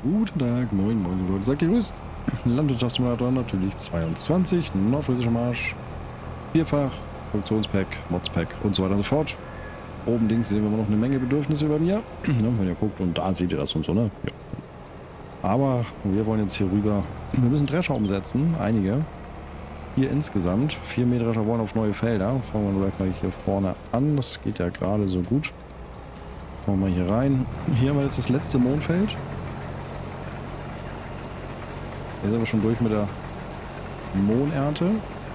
Guten Tag, moin, moin, Leute. Seid gegrüßt. Landwirtschaftssimulator natürlich 22, nordfriesischer Marsch, vierfach, Produktionspack, Modspack und so weiter und so fort. Oben links sehen wir immer noch eine Menge Bedürfnisse über mir. Ja, wenn ihr guckt, und da seht ihr das und so, ne? Ja. Aber wir wollen jetzt hier rüber. Wir müssen Drescher umsetzen, einige. Hier insgesamt. 4 Mähdrescher wollen auf neue Felder. Fangen wir gleich mal hier vorne an. Das geht ja gerade so gut. Schauen wir mal hier rein. Hier haben wir jetzt das letzte Mondfeld. Hier sind wir schon durch mit der Mohnernte.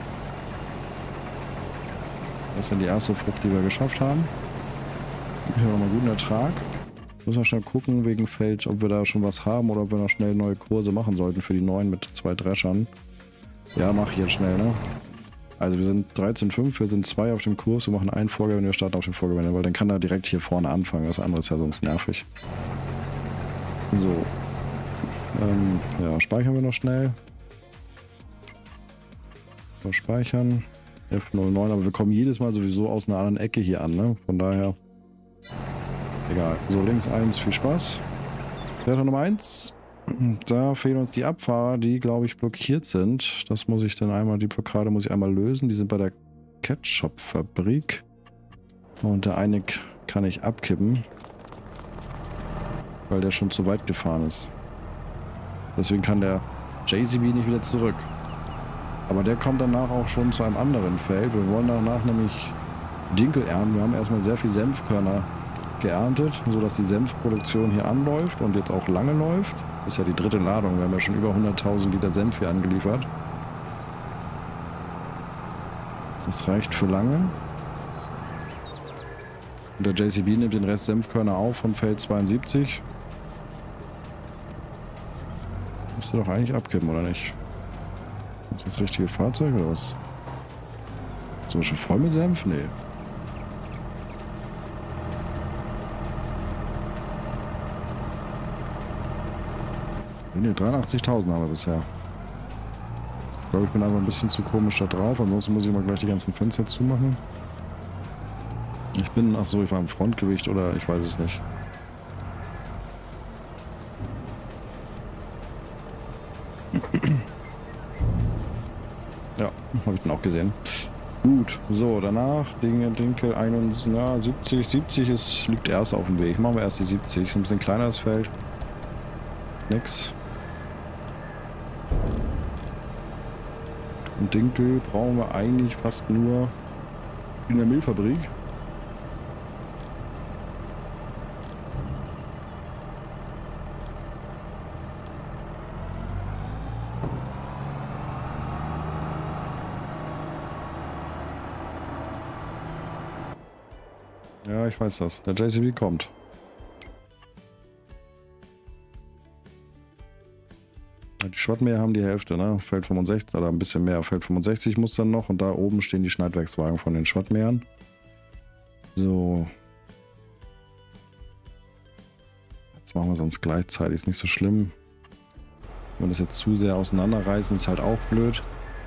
Das ist ja die erste Frucht, die wir geschafft haben. Hier haben wir mal einen guten Ertrag. Müssen wir schnell gucken wegen Feld, ob wir da schon was haben oder ob wir noch schnell neue Kurse machen sollten für die neuen mit 2 Dreschern. Ja, mach ich jetzt schnell, ne? Also wir sind 13,5, wir sind 2 auf dem Kurs und machen einen Vorgewinn, wir starten auf den Vorgewinn, weil dann kann er direkt hier vorne anfangen. Das andere ist ja sonst nervig. So. Ja, speichern wir noch schnell. So, speichern. F09, aber wir kommen jedes Mal sowieso aus einer anderen Ecke hier an, ne? Von daher. Egal. So, links 1, viel Spaß. Werte Nummer 1. Da fehlen uns die Abfahrer, die, glaube ich, blockiert sind. Das muss ich dann einmal, die Blockade muss ich einmal lösen. Die sind bei der Ketchup-Fabrik. Und der eine kann ich abkippen, weil der schon zu weit gefahren ist. Deswegen kann der JCB nicht wieder zurück. Aber der kommt danach auch schon zu einem anderen Feld. Wir wollen danach nämlich Dinkel ernten. Wir haben erstmal sehr viel Senfkörner geerntet, sodass die Senfproduktion hier anläuft und jetzt auch lange läuft. Das ist ja die 3. Ladung. Wir haben ja schon über 100.000 Liter Senf hier angeliefert. Das reicht für lange. Und der JCB nimmt den Rest Senfkörner auf von Feld 72. Müsste doch eigentlich abkippen, oder nicht? Ist das richtige Fahrzeug oder was? Sind wir schon voll mit Senf? Nee. Ne, 83.000 haben wir bisher. Ich glaube, ich bin einfach ein bisschen zu komisch da drauf. Ansonsten muss ich mal gleich die ganzen Fenster zumachen. Ich bin, ach so, ich war im Frontgewicht oder ich weiß es nicht. Ja, habe ich den auch gesehen. Gut, so, danach Dinkel 71, 70 ist, liegt erst auf dem Weg. Machen wir erst die 70, ist ein bisschen kleiner das Feld. Nix. Und Dinkel brauchen wir eigentlich fast nur in der Milchfabrik. Ja, ich weiß das. Der JCB kommt. Die Schwattmäher haben die Hälfte, ne? Feld 65 oder ein bisschen mehr. Feld 65 muss dann noch und da oben stehen die Schneidwerkswagen von den Schwattmähern. So. Das machen wir sonst gleichzeitig, ist nicht so schlimm. Wenn wir das jetzt zu sehr auseinanderreißen, ist halt auch blöd.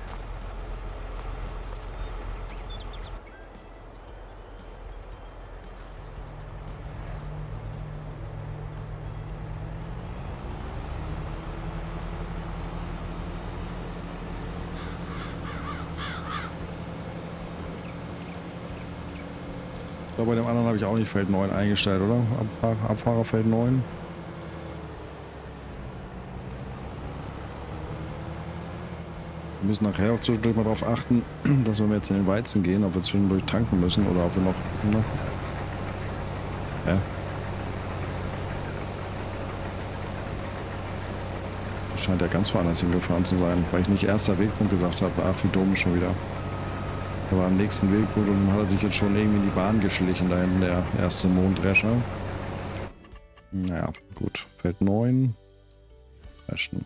Ich glaube, bei dem anderen habe ich auch nicht Feld 9 eingestellt, oder? Abfahrerfeld 9. Wir müssen nachher auch zwischendurch mal darauf achten, dass wenn wir jetzt in den Weizen gehen, ob wir zwischendurch tanken müssen oder ob wir noch... Ne? Ja. Das scheint ja ganz woanders hingefahren zu sein, weil ich nicht erster Wegpunkt gesagt habe. Ach, wie dumm schon wieder. Er war am nächsten Wegpunkt und dann hat er sich jetzt schon irgendwie in die Bahn geschlichen, da hinten der erste Monddrescher. Naja, gut. Feld 9. Dreschen.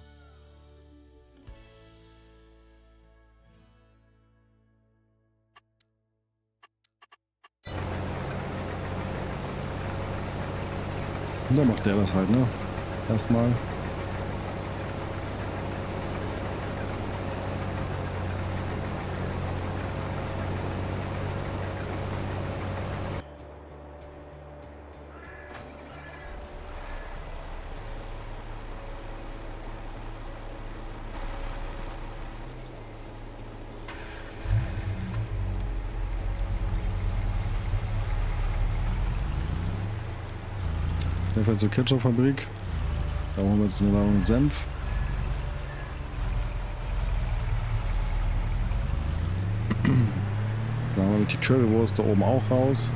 Und dann macht der das halt, ne? Erstmal. Jedenfalls zur Ketchup-Fabrik. Da holen wir jetzt eine Ladung Senf. Da haben wir die Currywurst da oben auch raus.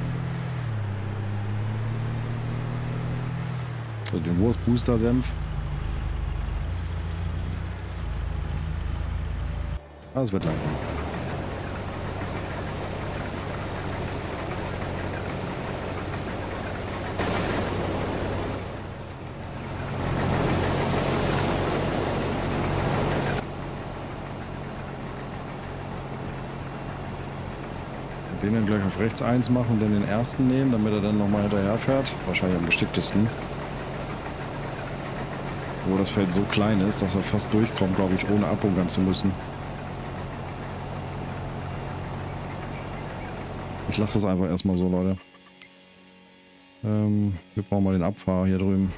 Also den Wurstbooster-Senf. Das wird langsam. Den dann gleich auf rechts 1 machen und dann den ersten nehmen, damit er dann nochmal hinterher fährt. Wahrscheinlich am geschicktesten. Wo das Feld so klein ist, dass er fast durchkommt, glaube ich, ohne abbunkern zu müssen. Ich lasse das einfach erstmal so, Leute. Wir brauchen mal den Abfahrer hier drüben.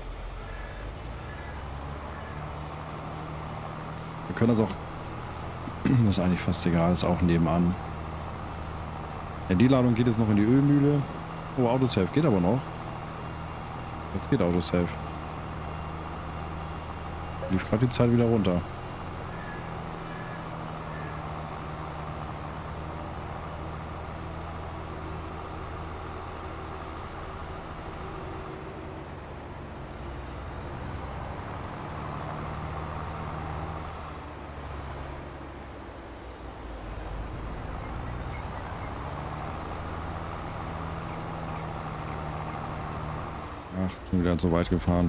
Wir können das auch... Das ist eigentlich fast egal, ist auch nebenan. Ja, die Ladung geht jetzt noch in die Ölmühle. Oh, Autosave geht aber noch. Jetzt geht Autosave. Lief gerade die Zeit wieder runter. Ach, schon wieder so weit gefahren.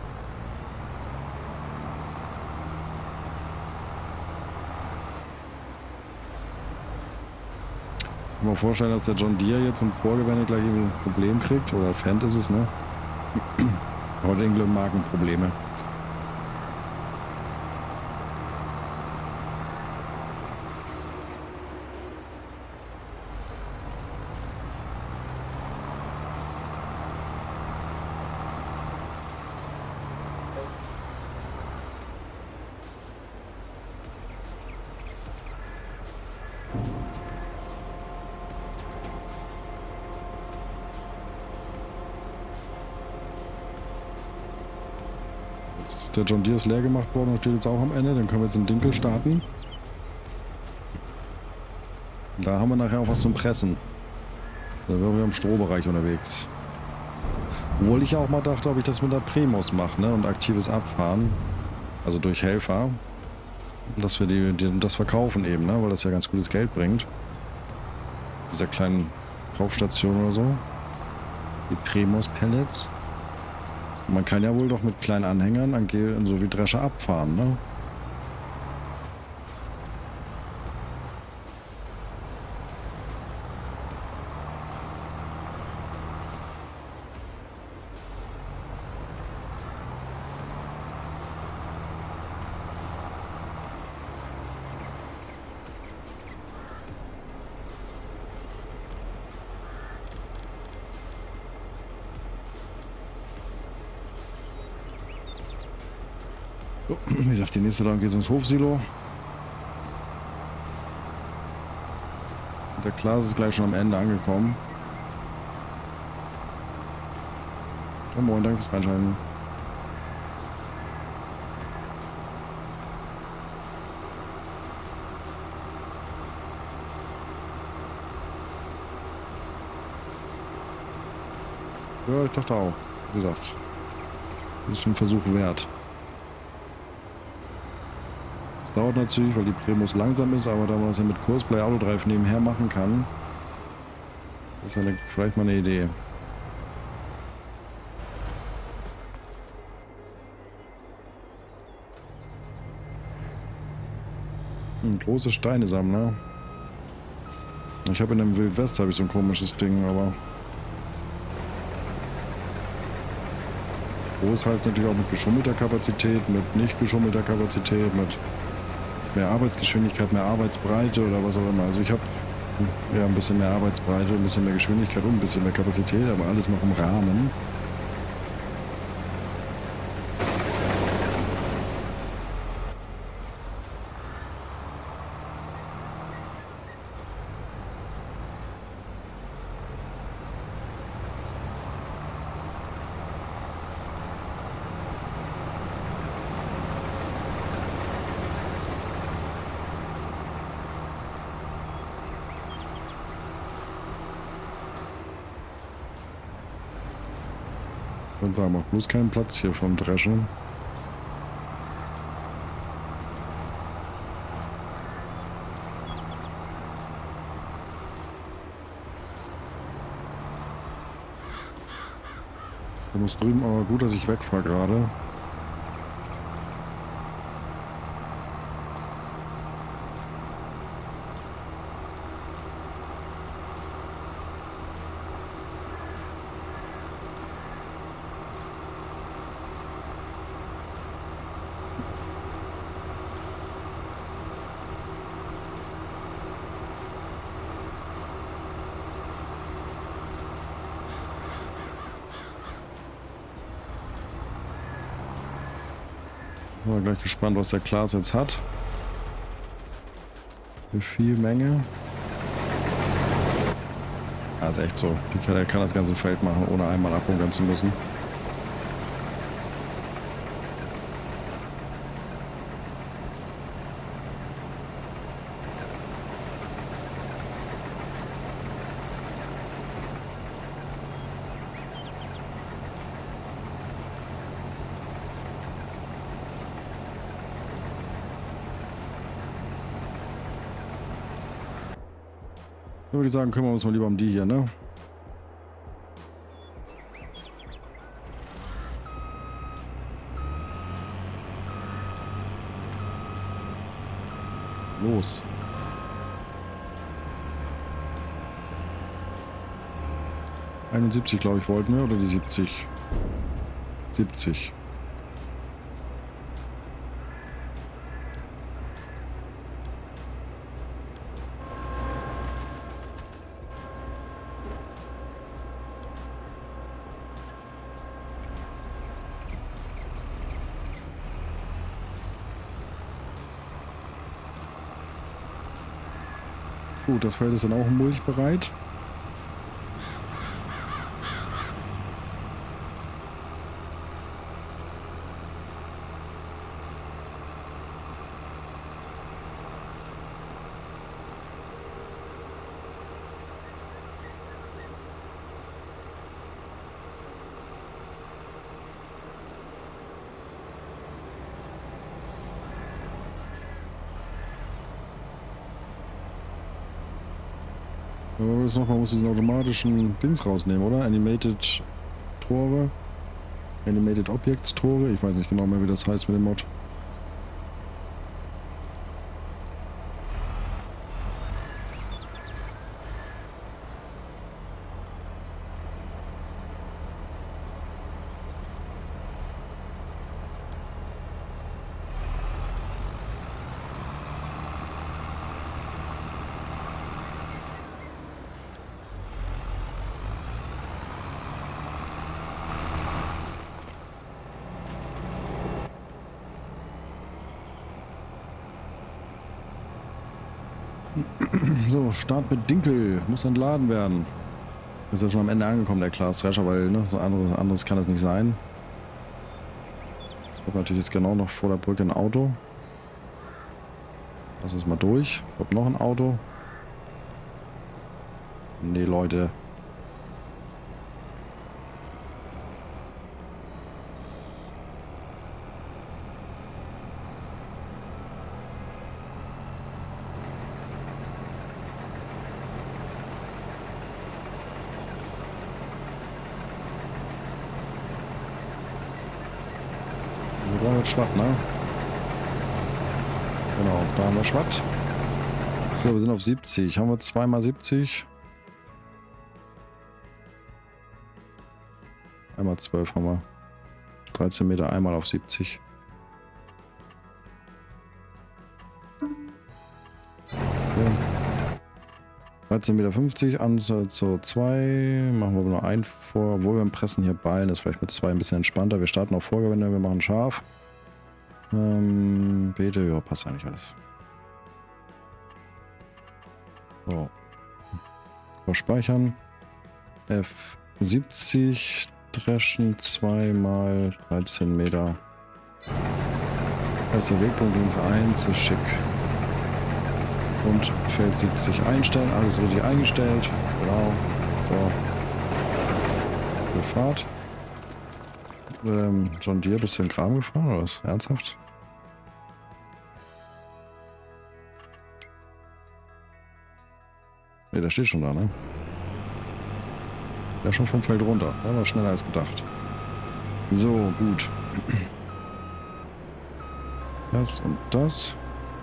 Ich kann mir vorstellen, dass der John Deere jetzt im Vorgewende gleich ein Problem kriegt. Oder Fendt ist es, ne? Heute irgendeine Markenprobleme. Der John Deere ist leer gemacht worden und steht jetzt auch am Ende. Dann können wir jetzt in Dinkel starten. Da haben wir nachher auch was zum Pressen. Da sind wir im Strohbereich unterwegs. Obwohl ich ja auch mal dachte, ob ich das mit der Primus mache, ne? Und aktives Abfahren. Also durch Helfer. Dass wir das verkaufen eben, ne? Weil das ja ganz gutes Geld bringt. Dieser kleinen Kaufstation oder so. Die Primus Pellets. Man kann ja wohl doch mit kleinen Anhängern so wie Drescher abfahren, ne? So, wie gesagt, die nächste Ladung geht ins Hofsilo. Der Klaas ist gleich schon am Ende angekommen. Ja, moin, danke fürs Reinschalten. Ja, ich dachte auch. Wie gesagt, ist ein Versuch wert. Es dauert natürlich, weil die Primus langsam ist, aber da man das ja mit Kursplay Autodrive nebenher machen kann, ist das ja vielleicht mal eine Idee. Große Steinesammler. Ich habe in dem Wildwest habe ich so ein komisches Ding, aber groß heißt natürlich auch mit beschummelter Kapazität, mit nicht beschummelter Kapazität, mit mehr Arbeitsgeschwindigkeit, mehr Arbeitsbreite oder was auch immer. Also ich habe ja ein bisschen mehr Arbeitsbreite, ein bisschen mehr Geschwindigkeit und ein bisschen mehr Kapazität, aber alles noch im Rahmen. Und da macht bloß keinen Platz hier vom Dreschen. Der muss drüben, aber gut, dass ich wegfahre gerade. Bin mal gleich gespannt, was der Klaas jetzt hat. Wie viel Menge? Also echt so. Der kann das ganze Feld machen, ohne einmal abbunkern zu müssen. Dann würde ich sagen, kümmern wir uns mal lieber um die hier, ne? Los. ...71, glaube ich, wollten wir, oder die 70? 70. Gut, das Feld ist dann auch mulchbereit. Aber jetzt noch, man muss diesen automatischen Dings rausnehmen, oder? Animated Tore. Animated Objects Tore. Ich weiß nicht genau mehr, wie das heißt mit dem Mod. So, Start mit Dinkel. Muss entladen werden. Ist ja schon am Ende angekommen, der Klaas Drescher, weil ne, so anderes kann es nicht sein. Ich habe natürlich jetzt genau noch vor der Brücke ein Auto. Lass uns mal durch. Kommt noch ein Auto. Nee, Leute. Schwatt, ne? Genau, da haben wir Schwatt. So, wir sind auf 70. Haben wir 2 mal 70? Einmal 12 haben wir. 13 Meter einmal auf 70. Okay. 13,50 Meter, Ansatz so 2. Machen wir nur ein vor. Obwohl wir pressen hier Ballen, ist vielleicht mit 2 ein bisschen entspannter. Wir starten auf Vorgewinde, wir machen scharf. Beete, ja, passt eigentlich alles. So. Speichern. F70 dreschen 2 mal 13 Meter. Erster Wegpunkt links 1 ist schick. Und Feld 70 einstellen, alles richtig eingestellt. Genau. So. Für Fahrt. John Deere, bist du in den Kram gefahren oder was? Ernsthaft? Ne, der steht schon da, ne? Der ist schon vom Feld runter. Der war schneller als gedacht. So, gut. Das und das.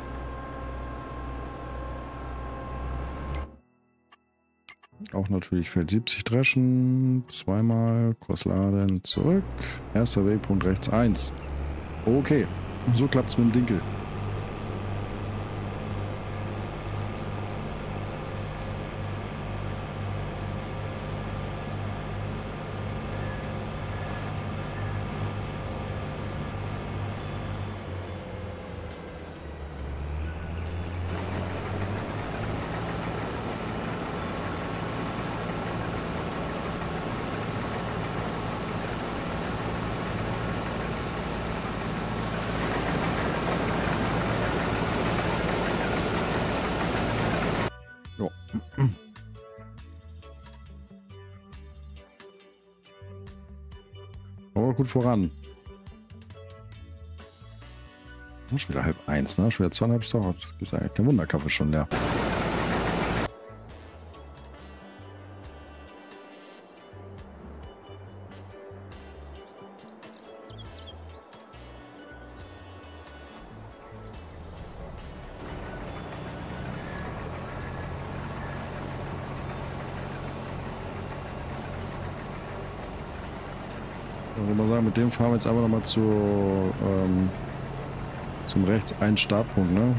Auch natürlich Feld 70 dreschen. Zweimal, Kurs laden, zurück. Erster Wegpunkt rechts 1. Okay, so klappt es mit dem Dinkel. Jo. Aber gut voran. Schon wieder 12:30, ne? Schon wieder 2,5 Stunden. Das gibt eigentlich kein Wunder, Kaffee schon leer. Ich würde mal sagen, mit dem fahren wir jetzt einfach nochmal zum rechts einen Startpunkt, ne?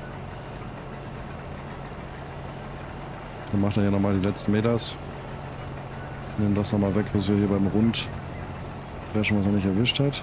Dann macht er ja nochmal die letzten Meters. Nehmen das nochmal weg, was wir hier beim Rund dreschen, was er nicht erwischt hat.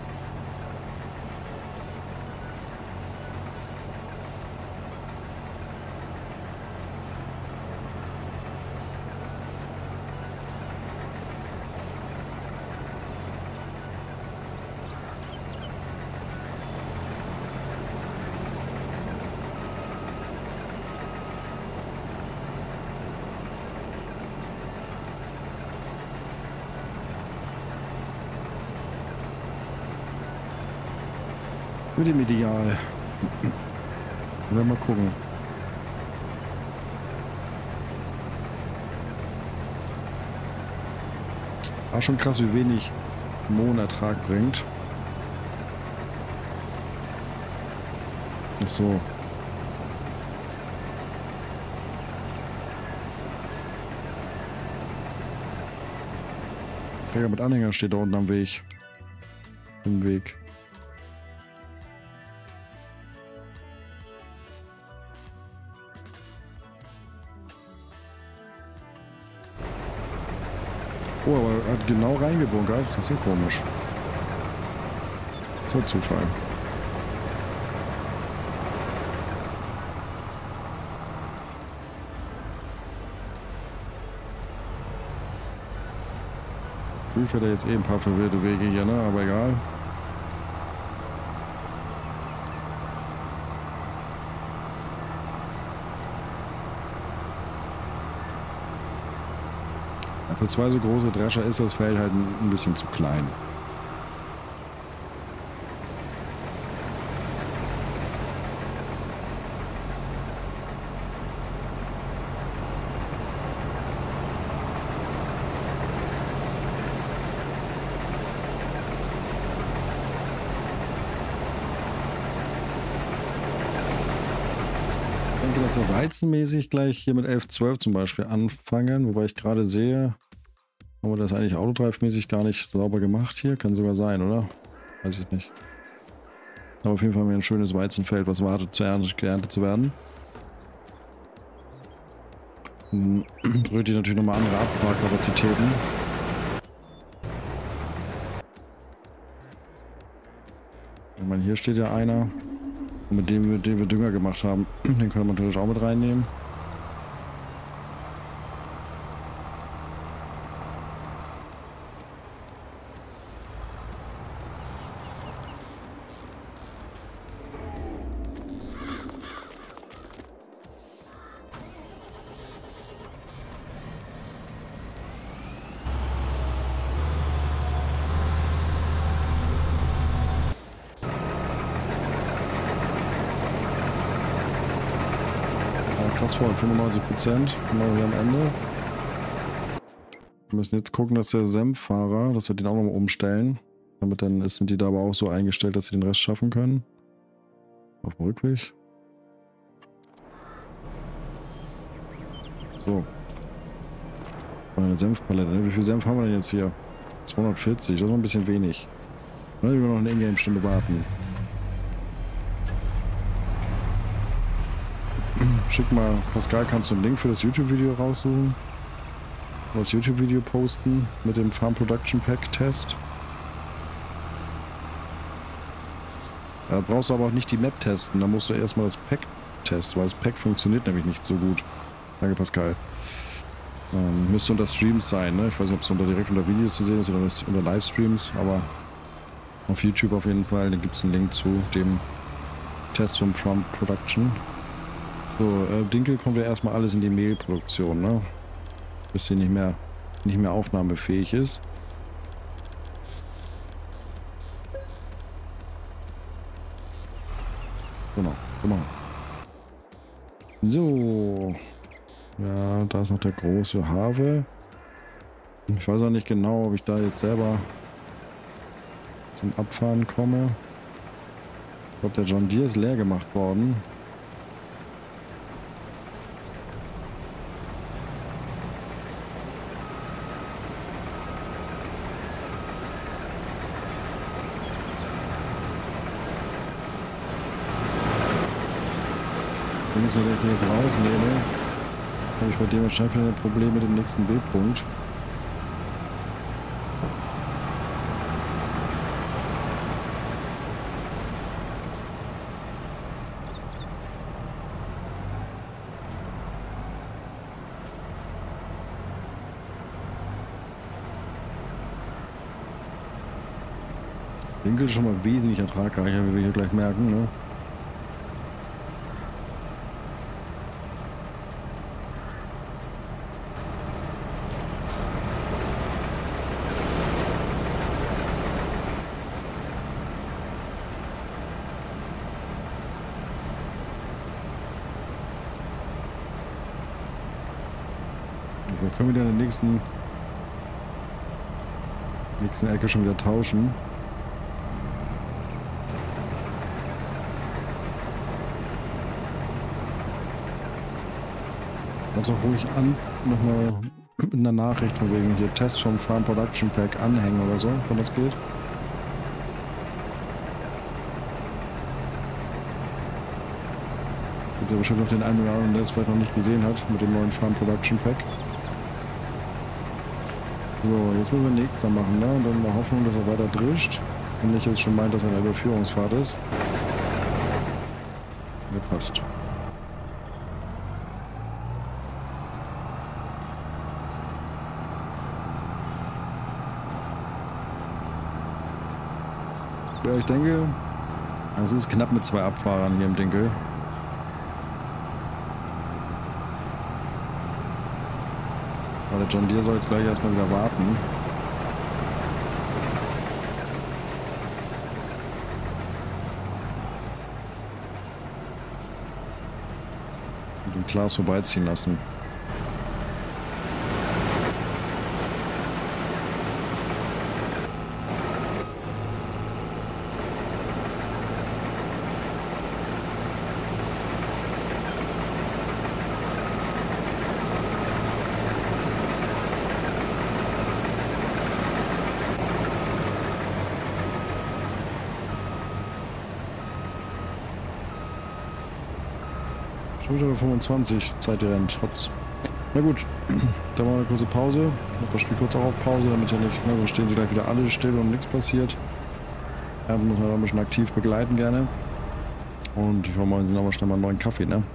Mit dem Ideal. Wir werden mal gucken. War schon krass, wie wenig Mohnertrag bringt. Ach so. Träger mit Anhänger steht da unten am Weg. Im Weg. Oh, aber er hat genau reingebunkert. Das ist ja komisch. Das ist ein Zufall. Früh fährt er jetzt eh ein paar verwirrte Wege hier, ne? Aber egal. Für zwei so große Drescher ist das Feld halt ein bisschen zu klein. Ich denke, dass wir weizenmäßig gleich hier mit 11,12 zum Beispiel anfangen, wobei ich gerade sehe, haben wir das eigentlich autodrive-mäßig gar nicht sauber gemacht hier? Kann sogar sein, oder? Weiß ich nicht. Aber auf jeden Fall haben wir ein schönes Weizenfeld, was wartet, geerntet zu werden. Brüht natürlich nochmal andere Abfahrkapazitäten. Ich meine, hier steht ja einer, mit dem wir Dünger gemacht haben. Den können wir natürlich auch mit reinnehmen. fast voll, 95%. Genau hier am Ende. Wir müssen jetzt gucken, dass der Senffahrer, dass wir den auch nochmal umstellen. Damit dann sind die da aber auch so eingestellt, dass sie den Rest schaffen können. Auf dem Rückweg. So. Eine Senfpalette. Ne? Wie viel Senf haben wir denn jetzt hier? 240, das ist noch ein bisschen wenig. Wir müssen noch eine Ingame-Stunde warten. Schick mal, Pascal, kannst du einen Link für das YouTube-Video raussuchen? Das YouTube-Video posten mit dem Farm Production Pack Test. Da brauchst du aber auch nicht die Map testen, da musst du erstmal das Pack testen, weil das Pack funktioniert nämlich nicht so gut. Danke, Pascal. Müsste unter Streams sein, ne? Ich weiß nicht, ob es direkt unter Videos zu sehen ist oder unter Livestreams, aber auf YouTube auf jeden Fall. Da gibt es einen Link zu dem Test vom Farm Production. So, Dinkel kommt ja erstmal alles in die Mehlproduktion, ne? Bis die nicht mehr aufnahmefähig ist. Genau. So. Ja, da ist noch der große Have. Ich weiß auch nicht genau, ob ich da jetzt selber zum Abfahren komme. Ich glaube, der John Deere ist leer gemacht worden. Wenn ich den jetzt rausnehme, habe ich bei dem wahrscheinlich wieder ein Problem mit dem nächsten Bildpunkt. Winkel ist schon mal wesentlich ertragreicher, wie wir hier gleich merken, ne? Wir können wieder in der nächsten Ecke schon wieder tauschen. Also ruhig an, nochmal mit einer Nachricht von wegen hier Test vom Farm Production Pack anhängen oder so, wenn das geht. Gibt ja bestimmt noch den einen oder anderen, der es vielleicht noch nicht gesehen hat mit dem neuen Farm Production Pack. So, jetzt müssen wir nächster machen, ne? Und dann in der Hoffnung, dass er weiter drischt. Und nicht jetzt schon meint, dass er in der Überführungsfahrt ist. Der passt. Ja, ich denke, es ist knapp mit 2 Abfahrern hier im Dinkel. Aber der John Deere soll jetzt gleich erstmal wieder warten. Und den Klaas vorbeiziehen lassen. Schon wieder 25, Zeit rennt, trotz. Na gut, dann machen wir eine kurze Pause. Ich mache das Spiel kurz auch auf Pause, damit ja nicht, ne, so stehen sie gleich wieder alle still und nichts passiert. Ja, muss man ein bisschen aktiv begleiten gerne. Und ich hole mal nochmal schnell mal einen neuen Kaffee, ne?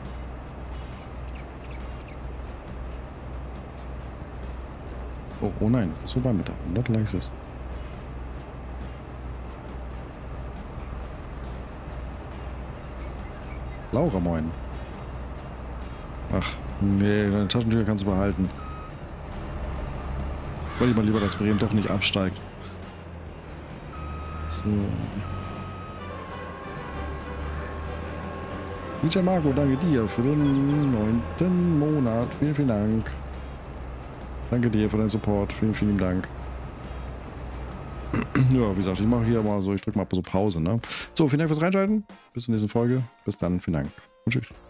Oh nein, es ist vorbei mit der 100 Likes ist. Laura, moin. Ach, nee, deine Taschentücher kannst du behalten. Wollte ich mal lieber, dass Bremen doch nicht absteigt. So. DJ Marco, danke dir für den 9. Monat. Vielen, vielen Dank. Danke dir für deinen Support. Vielen, vielen Dank. Ja, wie gesagt, ich mache hier mal so, ich drücke mal so Pause, ne? So, vielen Dank fürs Reinschalten. Bis zur nächsten Folge. Bis dann, vielen Dank und tschüss.